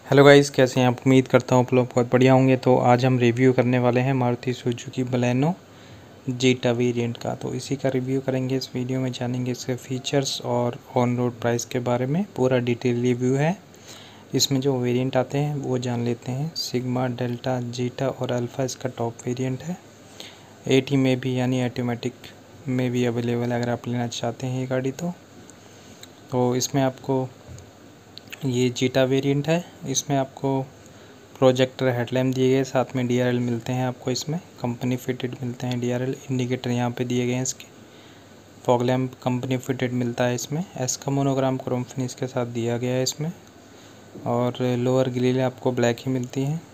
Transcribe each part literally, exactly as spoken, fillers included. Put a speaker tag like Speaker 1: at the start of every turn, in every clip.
Speaker 1: Hello guys, कैसे हैं आप। उम्मीद करता हूँ आप लोग बहुत बढ़िया होंगे। तो आज हम रिव्यू करने वाले हैं Maruti Suzuki Baleno Zeta variant का। तो इसी का रिव्यू करेंगे इस वीडियो में, जानेंगे इसके फीचर्स और ऑन रोड प्राइस के बारे में। पूरा डिटेल रिव्यू है। इसमें जो वेरिएंट आते हैं वो जान लेते हैं। सिग्मा, डेल्टा, जेटा और अल्फ़ा इसका टॉप वेरिएंट है। एटी में भी यानी ऑटोमेटिक में भी अवेलेबल है अगर आप लेना चाहते हैं ये गाड़ी। तो तो इसमें आपको ये जेटा वेरिएंट है। इसमें आपको प्रोजेक्टर हेडलैम्प दिए गए, साथ में डी आर एल मिलते हैं आपको। इसमें कंपनी फिटेड मिलते हैं डी आर एल। इंडिकेटर यहाँ पे दिए गए हैं इसके। फॉग लैम्प कंपनी फिटेड मिलता है इसमें। एस का मोनोग्राम क्रोम फिनिश के साथ दिया गया है इसमें। और लोअर ग्रिल आपको ब्लैक ही मिलती है।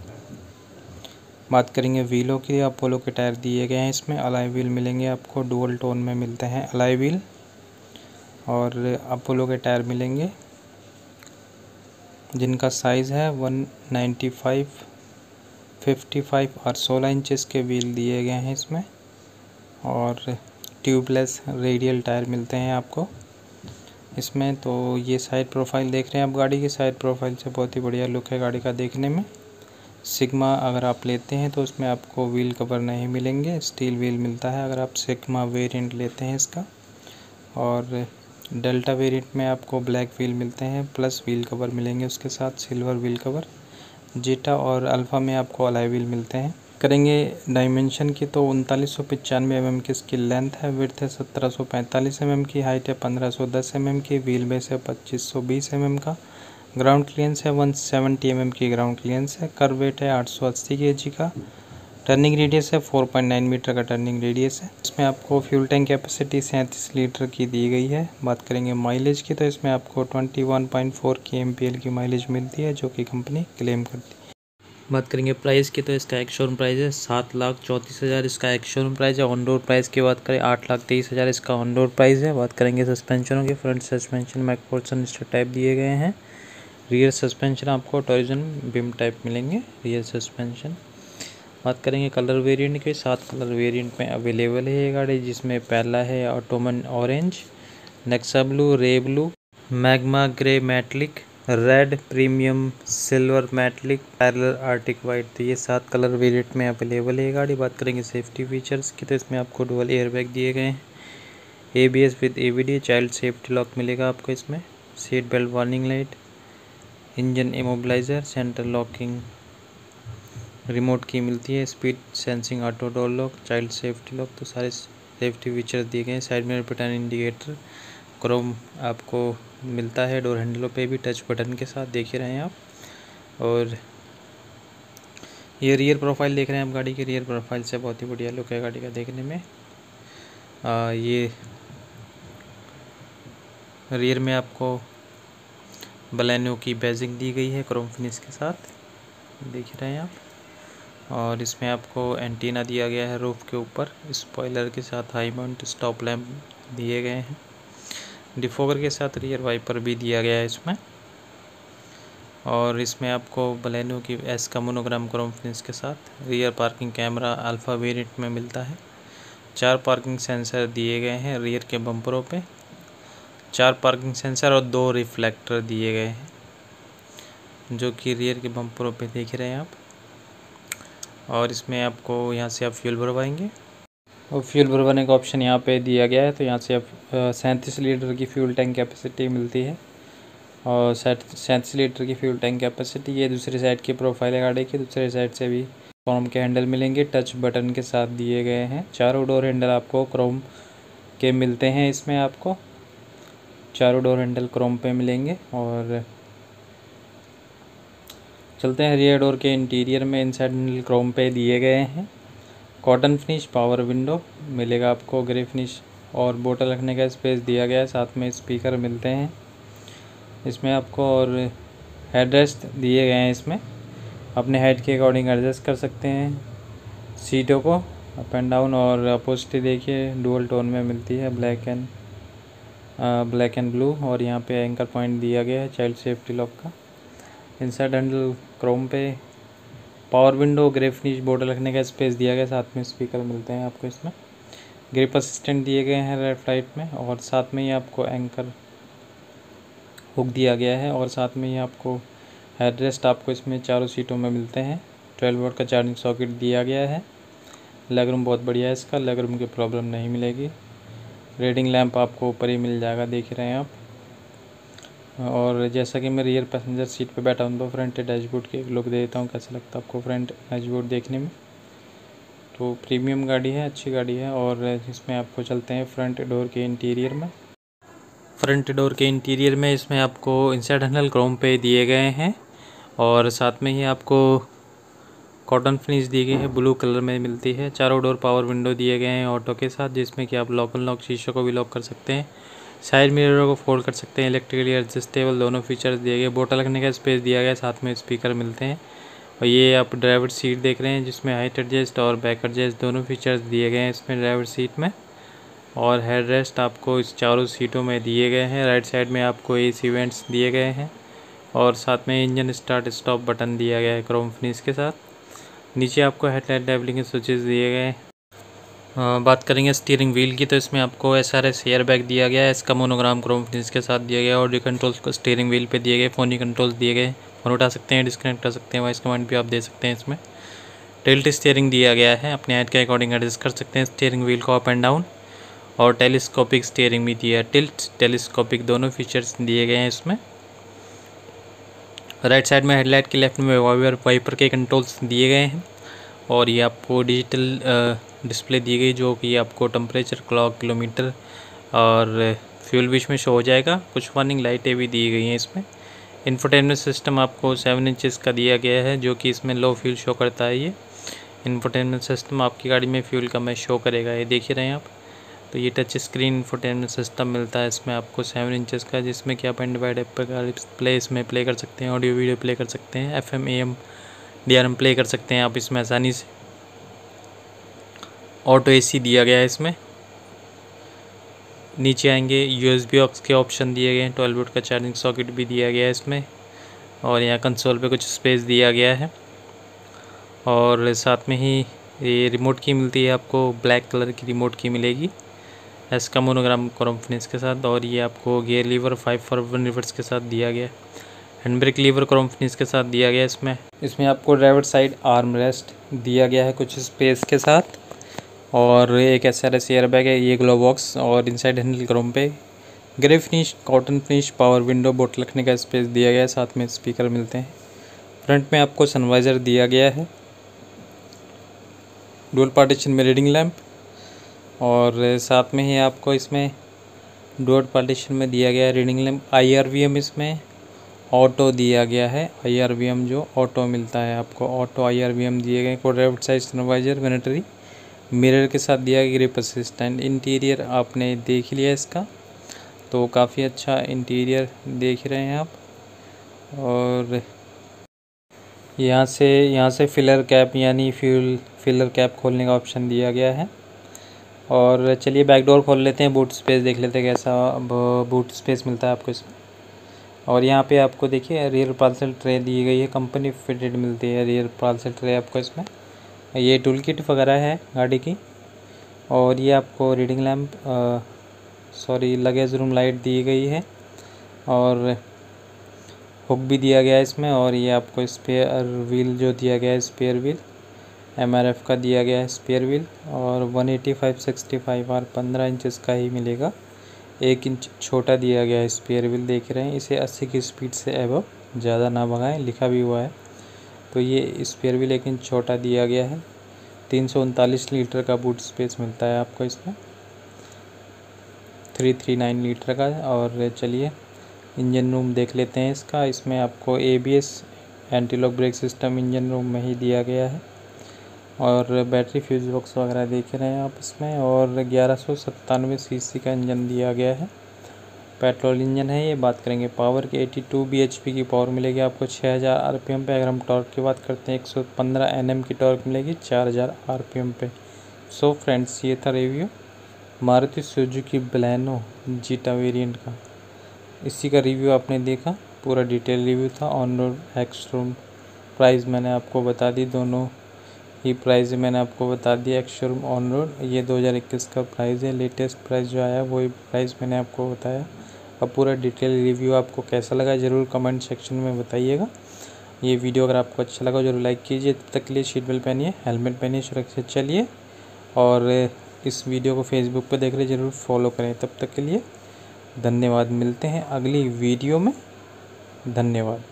Speaker 1: बात करेंगे व्हीलों की, अपोलो के टायर दिए गए हैं इसमें। अलाई व्हील मिलेंगे आपको, डुअल टोन में मिलते हैं अलाई व्हील। और अपोलो के टायर मिलेंगे जिनका साइज़ है one ninety five, fifty five और सोलह इंचेस के व्हील दिए गए हैं इसमें। और ट्यूबलेस रेडियल टायर मिलते हैं आपको इसमें। तो ये साइड प्रोफाइल देख रहे हैं आप गाड़ी की। साइड प्रोफाइल से बहुत ही बढ़िया लुक है गाड़ी का देखने में। सिग्मा अगर आप लेते हैं तो उसमें आपको व्हील कवर नहीं मिलेंगे, स्टील व्हील मिलता है अगर आप सिग्मा वेरिएंट लेते हैं इसका। और डेल्टा वेरिएंट में आपको ब्लैक व्हील मिलते हैं, प्लस व्हील कवर मिलेंगे उसके साथ, सिल्वर व्हील कवर। जेटा और अल्फ़ा में आपको अलाई व्हील मिलते हैं। करेंगे डायमेंशन की, तो उनतालीस सौ पचानवे एम एम की इसकी लेंथ है। विड्थ है सत्रह सौ पैंतालीस एम एम की। हाइट है पंद्रह सौ दस एम एम की। व्हील बेस है पच्चीस सौ बीस एम एम का। ग्राउंड क्लियरेंस है वन सेवेंटी एम एम की ग्राउंड क्लियरेंस है। कर्व वेट है आठ सौ अस्सी के जी का। टर्निंग रेडियस है फोर पॉइंट नाइन मीटर का टर्निंग रेडियस है। इसमें आपको फ्यूल टैंक कैपेसिटी सैंतीस लीटर की दी गई है। बात करेंगे माइलेज की, तो इसमें आपको इक्कीस पॉइंट चार के एम पी एल की माइलेज मिलती है जो कि कंपनी क्लेम करती है। बात करेंगे प्राइस की, तो इसका एक शोरूम प्राइस है सात लाख चौंतीस हज़ार इसका एक शोरूम प्राइस है। ऑन रोड प्राइस की बात करें आठ लाख तेईस हज़ार इसका ऑन रोड प्राइस है। बात करेंगे सस्पेंशनों की, front suspension MacPherson strut type दिए गए हैं। रियर सस्पेंशन आपको टॉरिजन बिम टाइप मिलेंगे रियर सस्पेंशन। बात करेंगे कलर वेरिएंट के, सात कलर वेरिएंट में अवेलेबल है ये गाड़ी, जिसमें पहला है autumn orange, Nexa blue, ray blue, magma grey metallic, red, premium, silver metallic, pearl arctic white. तो ये सात कलर वेरिएंट में अवेलेबल है ये गाड़ी। बात करेंगे सेफ्टी फीचर्स की, तो इसमें आपको डुअल एयरबैग दिए गए हैं, A B S with A V D, child safety lock मिलेगा आपको इसमें, seat belt warning light, engine immobiliser, centre locking remote key मिलती है, speed sensing auto door lock, child safety lock. तो सारे सेफ्टी फीचर्स दिए गए हैं। साइड मिरर पे टर्न इंडिकेटर, क्रोम आपको मिलता है। डोर हैंडलों पे भी टच बटन के साथ देख ही रहे हैं आप। और ये रियर प्रोफाइल देख रहे हैं आप गाड़ी की। रियर प्रोफाइल से बहुत ही बढ़िया लुक है गाड़ी का देखने में। आ, ये रियर में आपको बलेनो की बैजिंग दी गई है क्रोम फिनिश के साथ, देख रहे हैं आप। और इसमें आपको एंटीना दिया गया है रूफ के ऊपर, स्पॉइलर के साथ हाई माउंट स्टॉप लैंप दिए गए हैं। डिफोगर के साथ रियर वाइपर भी दिया गया है इसमें। और इसमें आपको बलेनो की एस का मोनोग्राम क्रोम फिनिश के साथ rear parking camera alpha variant में मिलता है। चार पार्किंग सेंसर दिए गए हैं रियर के बम्परों पे, चार पार्किंग सेंसर और दो रिफ्लेक्टर दिए गए हैं जो कि रियर के बम्परों पे देख रहे हैं आप। और इसमें आपको यहाँ से आप फ्यूल भरवाएंगे और फ्यूल भरवाने का ऑप्शन यहाँ पे दिया गया है। तो यहाँ से आप सैंतीस लीटर की फ्यूल टैंक कैपेसिटी मिलती है और सैंतीस लीटर की फ्यूल टैंक कैपेसिटी। ये दूसरी साइड की प्रोफाइल है गाड़ी की। दूसरी साइड से भी क्रोम के हैंडल मिलेंगे, टच बटन के साथ दिए गए हैं। चारों डोर हैंडल आपको क्रोम के मिलते हैं इसमें। आपको चारों डोर हैंडल क्रोम पे मिलेंगे। और चलते हैं रियर डोर के इंटीरियर में। इनसाइड हैंडल क्रोम पे दिए गए हैं। कॉटन फिनिश पावर विंडो मिलेगा आपको, ग्रे फिनिश और बोतल रखने का स्पेस दिया गया है। साथ में स्पीकर मिलते हैं इसमें आपको। और हेडरेस्ट दिए गए हैं इसमें, अपने हाइट के अकॉर्डिंग एडजस्ट कर सकते हैं सीटों को अप एंड डाउन। और अपोजिटी देखिए डुअल टोन में मिलती है, black and black and blue. और यहाँ पे एंकर पॉइंट दिया गया है चाइल्ड सेफ्टी लॉक का। इनसाइड हैंडल क्रोम पे, power window, grey finish, board रखने का स्पेस दिया गया। साथ में स्पीकर मिलते हैं आपको इसमें। ग्रिप असिस्टेंट दिए गए हैं लेफ्ट राइट में। और साथ में ही आपको एंकर हुक दिया गया है। और साथ में ही आपको हेडरेस्ट आपको इसमें चारों सीटों में मिलते हैं। ट्वेल्व वोल्ट का चार्जिंग सॉकेट दिया गया है। लेग रूम बहुत बढ़िया है इसका, लेग रूम की प्रॉब्लम नहीं मिलेगी। रीडिंग लैंप आपको ऊपर ही मिल जाएगा, देख ही रहे हैं आप। और जैसा कि मैं रियर पैसेंजर सीट पे बैठा हूँ तो फ्रंट डैशबोर्ड की एक लुक दे देता हूँ, कैसा लगता है आपको फ्रंट डैशबोर्ड देखने में। तो प्रीमियम गाड़ी है, अच्छी गाड़ी है। और इसमें आपको चलते हैं फ्रंट डोर के इंटीरियर में। फ्रंट डोर के इंटीरियर में इसमें आपको इनसाइड हैंडल क्रोम पे दिए गए हैं और साथ में ही आपको कॉटन फिनिश दी गई है, ब्लू कलर में मिलती है। चारों डोर पावर विंडो दिए गए हैं ऑटो के साथ, जिसमें कि आप लॉक अनलॉक शीशों को भी लॉक कर सकते हैं, साइड मिररों को फोल्ड कर सकते हैं, इलेक्ट्रिकली एडजस्टेबल दोनों फीचर्स दिए गए। बोतल रखने का स्पेस दिया गया, साथ में स्पीकर मिलते हैं। और ये आप ड्राइवर सीट देख रहे हैं जिसमें हाइट एडजस्ट और बैक एडजस्ट दोनों फीचर्स दिए गए हैं इसमें ड्राइवर सीट में। और हेड रेस्ट आपको इस चारों सीटों में दिए गए हैं। राइट साइड में आपको एसी वेंट्स दिए गए हैं और साथ में इंजन स्टार्ट स्टॉप बटन दिया गया है क्रोम फिनिश के साथ। नीचे आपको हेडलाइट लेवलिंग के स्विचेस दिए गए हैं। बात करेंगे स्टीयरिंग व्हील की तो इसमें आपको S R S air bag दिया गया है, इसका मोनोग्राम क्रोम फिनिश के साथ दिया गया है। ऑडियो कंट्रोल्स को स्टीयरिंग व्हील पे दिए गए, फोनी कंट्रोल्स दिए गए, फोन उठा सकते हैं, डिस्कनेक्ट कर सकते हैं, वॉइस कमांड भी आप दे सकते हैं इसमें। टिल्ट स्टीयरिंग दिया गया है, अपने हाइट के अकॉर्डिंग एडजस्ट कर सकते हैं स्टीयरिंग व्हील को अप एंड डाउन। और टेलीस्कोपिक स्टीयरिंग भी दिया है, टिल्ट टेलीस्कोपिक दोनों फीचर्स दिए गए हैं इसमें। राइट साइड में हेडलाइट के लेफ्ट में वाइपर वाइपर के कंट्रोल्स दिए गए हैं और ये आपको डिजिटल डिस्प्ले दी गई जो कि आपको टेम्परेचर, क्लॉक, किलोमीटर और फ्यूल बीच में शो हो जाएगा। कुछ वार्निंग लाइटें भी दी गई हैं इसमें। इंफोटेनमेंट सिस्टम आपको सेवन इंचेस का दिया गया है जो कि इसमें लो फ्यूल शो करता है। ये इंफोटेनमेंट सिस्टम आपकी गाड़ी में फ्यूल का में शो करेगा, ये देख ही रहे हैं आप। तो ये टच स्क्रीन इंफोटेनमेंट सिस्टम मिलता है इसमें आपको सेवन इंचेस का, जिसमें कि आप एंड्रॉइड ऐप पर प्ले इसमें प्ले कर सकते हैं, ऑडियो वीडियो प्ले कर सकते हैं, F M A M D R M play कर सकते हैं आप इसमें आसानी से। ऑटो एसी दिया गया है इसमें। नीचे आएंगे यूएसबी ऑक्स के ऑप्शन दिए गए हैं, ट्वेल्व वोल्ट का चार्जिंग सॉकेट भी दिया गया है इसमें। और यहाँ कंसोल पे कुछ स्पेस दिया गया है और साथ में ही ये रिमोट की मिलती है आपको, ब्लैक कलर की रिमोट की मिलेगी इसका मोनोग्राम क्रोम फिनिश के साथ। और ये आपको gear lever five forward reverse के साथ दिया गया, hand brake lever chrome finish के साथ दिया गया इसमें। इसमें आपको ड्राइवर साइड आर्म रेस्ट दिया गया है कुछ स्पेस के साथ और एक S R S air bag है, ये ग्लो बॉक्स और इनसाइड हैंडल क्रोम पे grey finish, cotton finish, power window, बोतल रखने का स्पेस दिया गया है, साथ में स्पीकर मिलते हैं। फ्रंट में आपको सनवाइज़र दिया गया है, डुअल पार्टीशन में रीडिंग लैंप और साथ में ही आपको इसमें डुअल पार्टीशन में दिया गया है reading lamp. I R V M इसमें ऑटो दिया गया है, आई आर वी एम जो ऑटो मिलता है आपको, auto I R V M दिए गए। को driver side sun visor vanity mirror के साथ दिया गया, ग्रिप असिस्टेंट। इंटीरियर आपने देख लिया इसका, तो काफ़ी अच्छा इंटीरियर देख रहे हैं आप। और यहाँ से यहाँ से फिलर कैप यानी फ्यूल फिलर कैप खोलने का ऑप्शन दिया गया है। और चलिए बैक डोर खोल लेते हैं, बूट स्पेस देख लेते हैं कैसा बूट स्पेस मिलता है आपको इसमें। और यहाँ पे आपको देखिए रियर पार्सल ट्रे दी गई है, कंपनी फिटेड मिलती है रियर पार्सल ट्रे आपको इसमें। ये टूल किट वगैरह है गाड़ी की। और ये आपको reading lamp sorry luggage room light दी गई है और हुक भी दिया गया है इसमें। और ये आपको स्पेयर व्हील जो दिया गया है, spare wheel M R F का दिया गया है स्पेयर व्हील और one eighty five sixty five R पंद्रह इंचेस का ही मिलेगा, एक इंच छोटा दिया गया है स्पेयर व्हील, देख रहे हैं। इसे अस्सी की स्पीड से एबव ज़्यादा ना भगाएं, लिखा भी हुआ है। तो ये स्पेयर व्हील एक इंच छोटा दिया गया है। तीन सौ उनतालीस लीटर का बूट स्पेस मिलता है आपको इसमें, थ्री थ्री नाइन लीटर का। और चलिए इंजन रूम देख लेते हैं इसका। इसमें आपको A B S anti lock brake system engine room में ही दिया गया है और बैटरी फ्यूज बॉक्स वगैरह देख रहे हैं आप इसमें। और ग्यारह सौ सत्तानवे सी सी का इंजन दिया गया है, पेट्रोल इंजन है ये। बात करेंगे पावर की, बयासी बी एच पी की पावर मिलेगी आपको छः हज़ार आर पी एम पे। अगर हम टॉर्क की बात करते हैं एक सौ पंद्रह एन एम की टॉर्क मिलेगी चार हज़ार आर पी एम पे। सो फ्रेंड्स ये था review Maruti Suzuki Baleno Zeta variant का। इसी का रिव्यू आपने देखा, पूरा डिटेल रिव्यू था। On road ex showroom price मैंने आपको बता दी, दोनों ही प्राइस मैंने आपको बता दिया। एक्स शोरूम ऑन रोड ये दो हज़ार इक्कीस का प्राइस है, लेटेस्ट प्राइस जो आया वही प्राइस मैंने आपको बताया। अब पूरा डिटेल रिव्यू आपको कैसा लगा ज़रूर कमेंट सेक्शन में बताइएगा। ये वीडियो अगर आपको अच्छा लगा जरूर लाइक कीजिए। तब तक के लिए सीट बेल्ट पहनिए, हेलमेट पहनिए, सुरक्षित चलिए और इस वीडियो को फेसबुक पर देख रहे ज़रूर फॉलो करें। तब तक के लिए धन्यवाद। मिलते हैं अगली वीडियो में। धन्यवाद।